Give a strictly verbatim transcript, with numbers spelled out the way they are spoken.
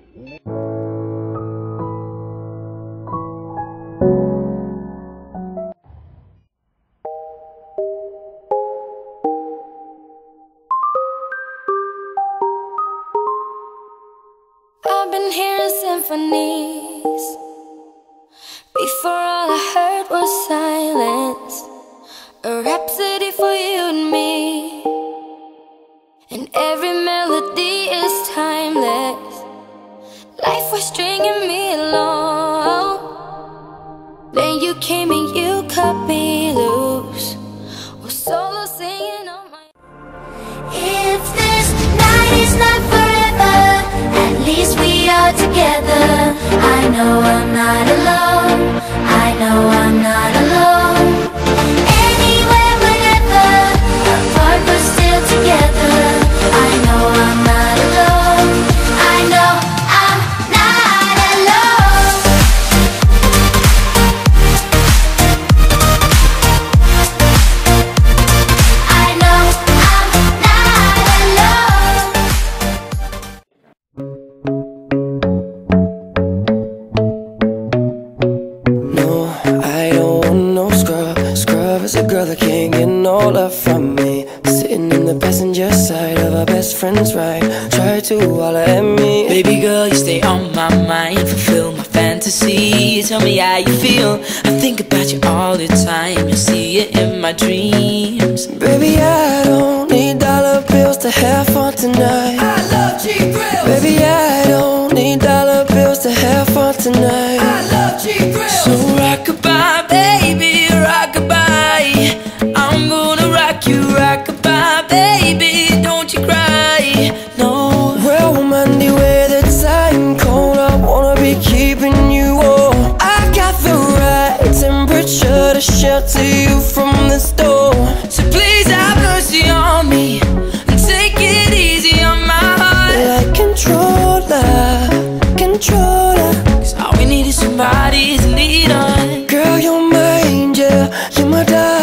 I've been hearing symphonies. Before all I heard was silence. A rhapsody for you and me. And every melody is timeless. Life was stringing me along. Then you came and you cut me loose. Was solo singing on my own. If this night is not forever, at least we are together. I know I'm not alone. I know I'm not alone. Anywhere, whenever, apart but still together. I know I'm not alone. I know I'm not alone. I know I'm not alone. No, I don't want no scrub. Scrub is a girl that can't get no love from me. Sitting in the passenger side of our best friend's ride. Try to holler at me. Baby girl, you stay on my mind. Fulfill my fantasy. Tell me how you feel. I think about you all the time. You see it in my dreams. Baby, I don't need dollar bills to have fun tonight. I love cheap grills. Baby, I don't need dollar bills to have fun tonight. I love cheap grills. So rockabye, baby, rockabye. I'm gonna rock you, rockabye, baby. Don't you cry, no. Well, Monday, where the time cold, I wanna be keeping you warm. I got the right temperature to shelter you from the storm. So please have mercy on me and take it easy on my heart. Like controller, controller. Cause all we need is somebody to lead on. Girl, you're my angel, you're my darling.